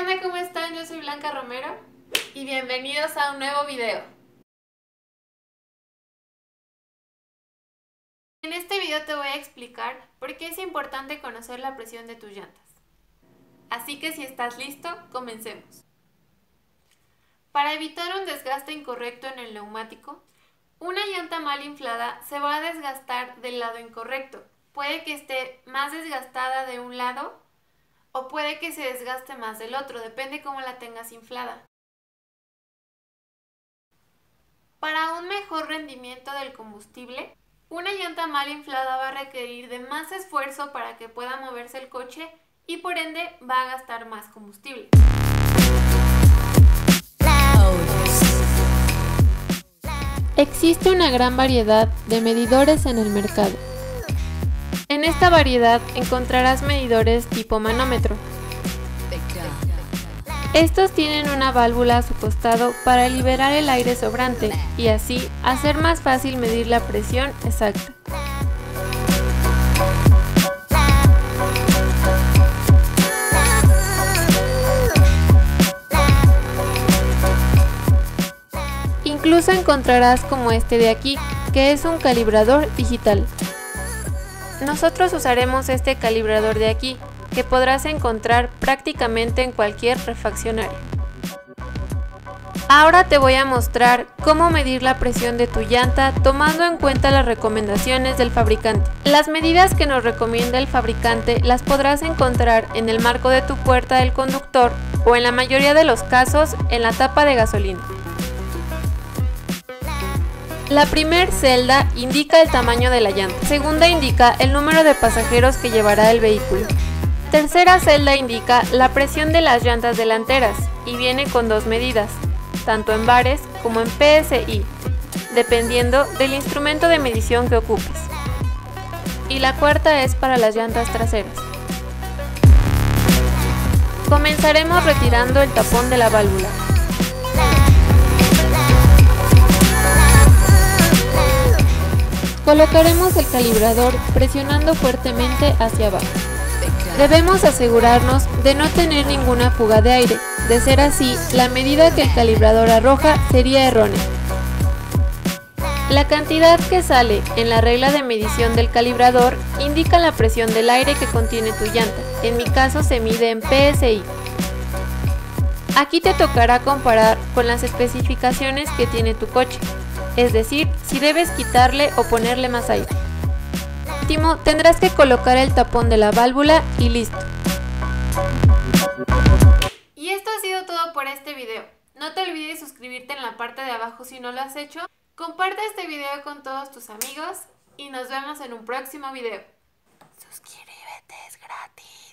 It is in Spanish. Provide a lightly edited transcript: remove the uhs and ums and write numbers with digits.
onda? ¿Cómo están? Yo soy Blanca Romero y bienvenidos a un nuevo video. En este video te voy a explicar por qué es importante conocer la presión de tus llantas. Así que si estás listo, comencemos. Para evitar un desgaste incorrecto en el neumático, una llanta mal inflada se va a desgastar del lado incorrecto. Puede que esté más desgastada de un lado o puede que se desgaste más del otro, depende cómo la tengas inflada. Para un mejor rendimiento del combustible, una llanta mal inflada va a requerir de más esfuerzo para que pueda moverse el coche y por ende va a gastar más combustible. Existe una gran variedad de medidores en el mercado. En esta variedad encontrarás medidores tipo manómetro. Estos tienen una válvula a su costado para liberar el aire sobrante y así hacer más fácil medir la presión exacta. Incluso encontrarás como este de aquí, que es un calibrador digital. Nosotros usaremos este calibrador de aquí, que podrás encontrar prácticamente en cualquier refaccionario. Ahora te voy a mostrar cómo medir la presión de tu llanta tomando en cuenta las recomendaciones del fabricante. Las medidas que nos recomienda el fabricante las podrás encontrar en el marco de tu puerta del conductor o en la mayoría de los casos en la tapa de gasolina. La primera celda indica el tamaño de la llanta, segunda indica el número de pasajeros que llevará el vehículo. Tercera celda indica la presión de las llantas delanteras y viene con dos medidas, tanto en bares como en PSI, dependiendo del instrumento de medición que ocupes. Y la cuarta es para las llantas traseras. Comenzaremos retirando el tapón de la válvula. Colocaremos el calibrador presionando fuertemente hacia abajo. Debemos asegurarnos de no tener ninguna fuga de aire. De ser así, la medida que el calibrador arroja sería errónea. La cantidad que sale en la regla de medición del calibrador indica la presión del aire que contiene tu llanta. En mi caso se mide en PSI. Aquí te tocará comparar con las especificaciones que tiene tu coche. Es decir, si debes quitarle o ponerle más aire. Por último, tendrás que colocar el tapón de la válvula y listo. Y esto ha sido todo por este video. No te olvides suscribirte en la parte de abajo si no lo has hecho. Comparte este video con todos tus amigos y nos vemos en un próximo video. Suscríbete, es gratis.